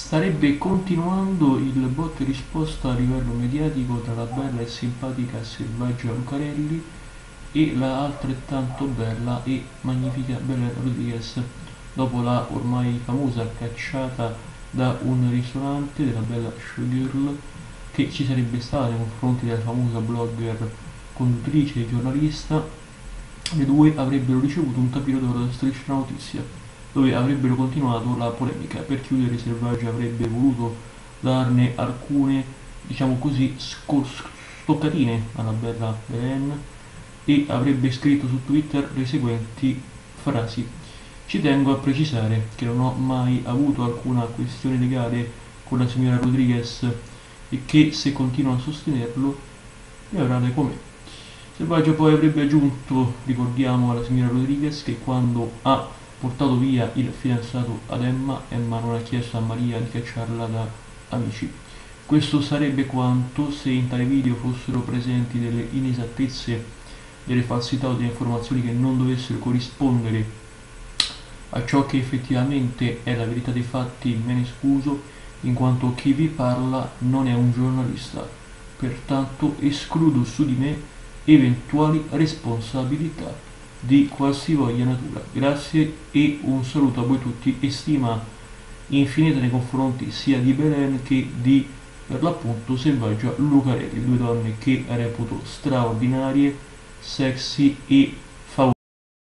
Starebbe continuando il botta e risposta a livello mediatico tra la bella e simpatica e selvaggia Lucarelli e la altrettanto bella e magnifica Belen Rodriguez, dopo la ormai famosa cacciata da un ristorante della bella showgirl che ci sarebbe stata nei confronti della famosa blogger, conduttrice e giornalista. Le due avrebbero ricevuto un tapiro d'oro da Striscia la Notizia, dove avrebbero continuato la polemica. Per chiudere, Selvaggia avrebbe voluto darne alcune, diciamo così, stoccatine alla bella Belen e avrebbe scritto su Twitter le seguenti frasi: ci tengo a precisare che non ho mai avuto alcuna questione legale con la signora Rodriguez e che se continua a sostenerlo le avrà le come. Selvaggio poi avrebbe aggiunto, ricordiamo, alla signora Rodriguez che quando ha portato via il fidanzato ad Emma, Emma non ha chiesto a Maria di cacciarla da amici. Questo sarebbe quanto se in tale video fossero presenti delle inesattezze, delle falsità o delle informazioni che non dovessero corrispondere a ciò che effettivamente è la verità dei fatti. Me ne scuso, in quanto chi vi parla non è un giornalista, pertanto escludo su di me eventuali responsabilità di qualsivoglia natura. Grazie e un saluto a voi tutti e stima infinita nei confronti sia di Belen che di, per l'appunto, Selvaggia Lucarelli, due donne che reputo straordinarie, sexy e